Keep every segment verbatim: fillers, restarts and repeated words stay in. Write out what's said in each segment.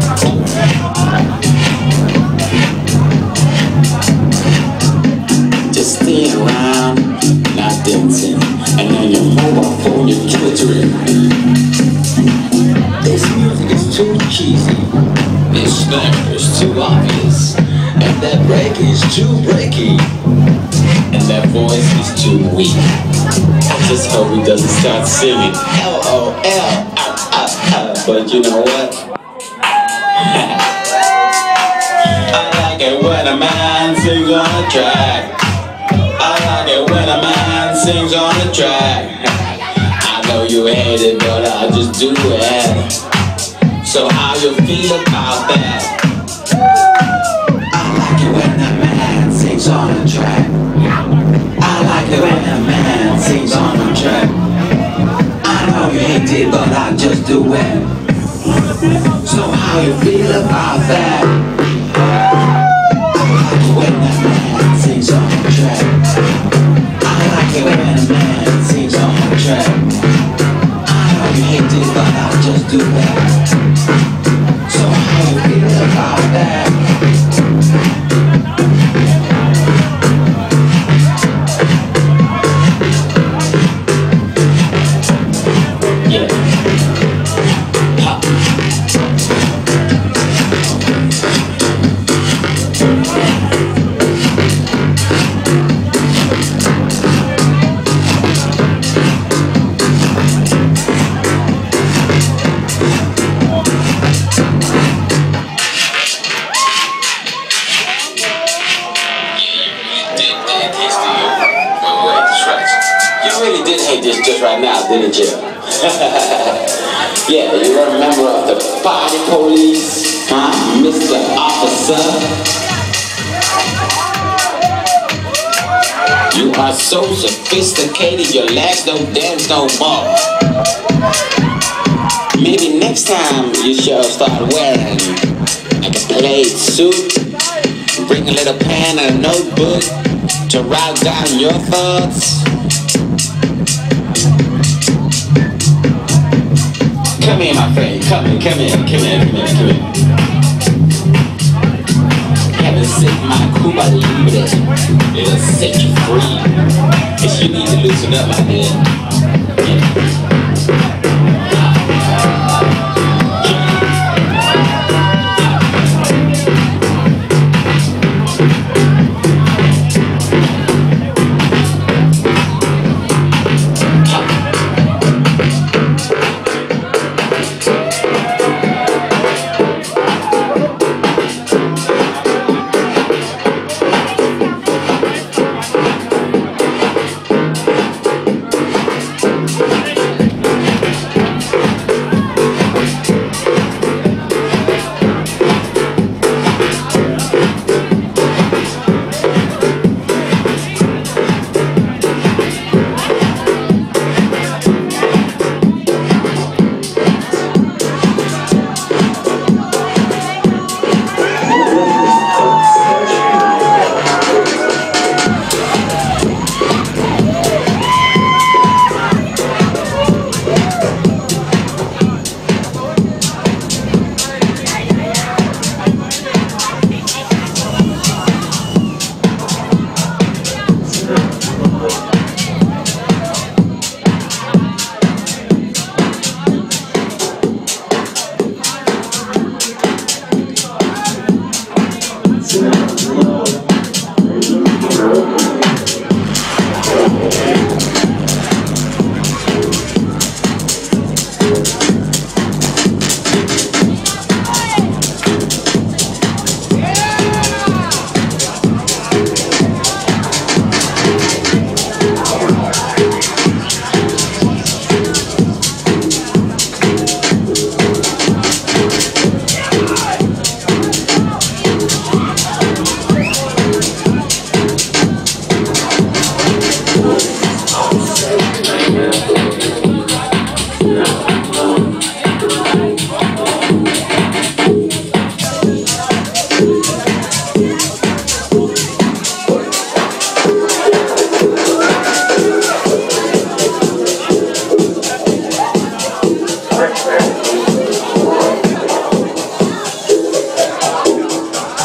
Just staying around, not dancing, and on your mobile phone you're twittering. This music is too cheesy, this snare is too obvious, and that break is too breaky, and that voice is too weak. I just hope he doesn't start singing L O L, ah, ah, ah. But you know what? I like it when a man sings on a track. I like it when a man sings on a track. I know you hate it, but I just do it. So how you feel about that? I like it when a man sings on a track. I like it when a man sings on a track. I know you hate it, but I just do it. So how you feel about that? I like it when a man sings on a track. I like it when a man sings on a track. I know you hate it, but I just do that. So how you feel about that? You really did hate this just right now, didn't you? Yeah, you were a member of the party police, huh, Mister Officer? You are so sophisticated, your legs don't dance no more. Maybe next time you should start wearing like a plaid suit, bring a little pen and a notebook to write down your thoughts. Come here, my friend. Come here, come here, come here, come here, come here. Have a sip, my Cuba Libre. It'll set you free. If you need to loosen up, my man. Yeah.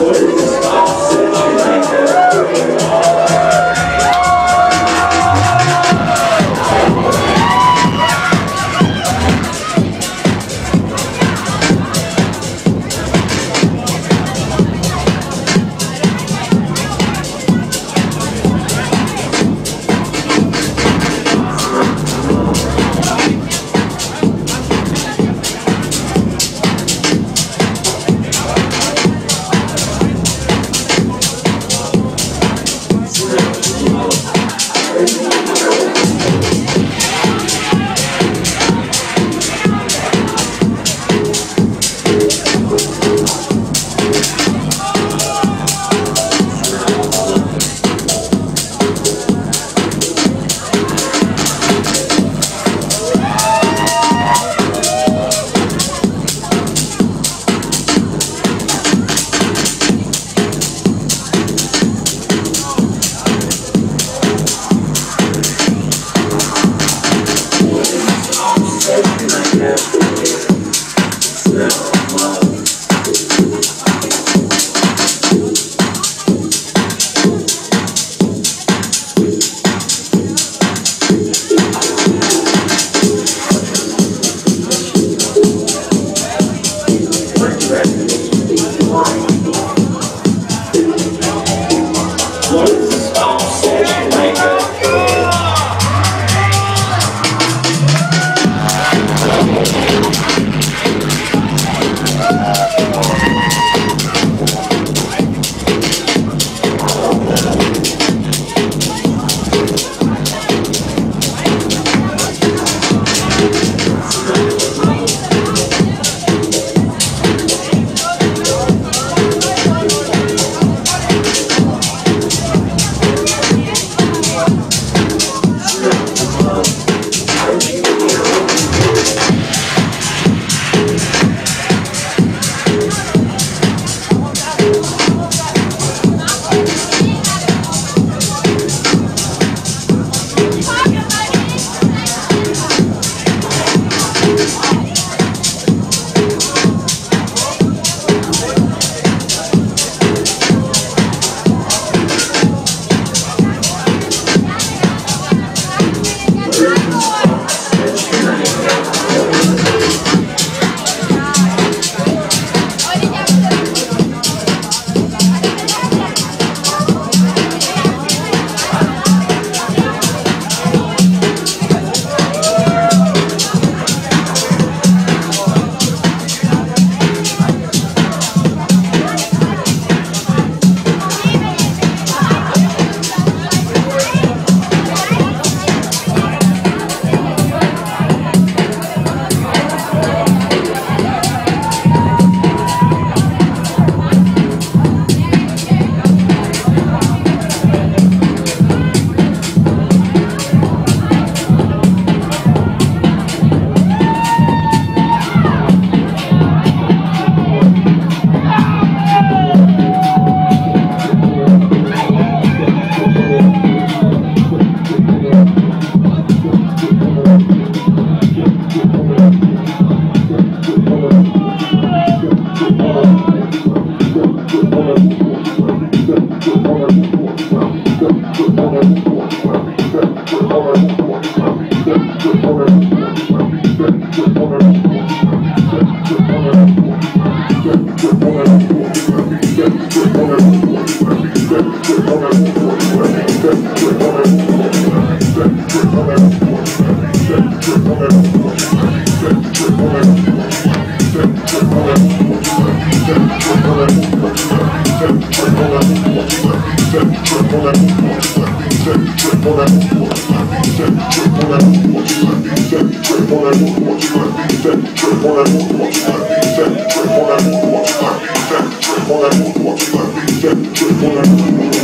What you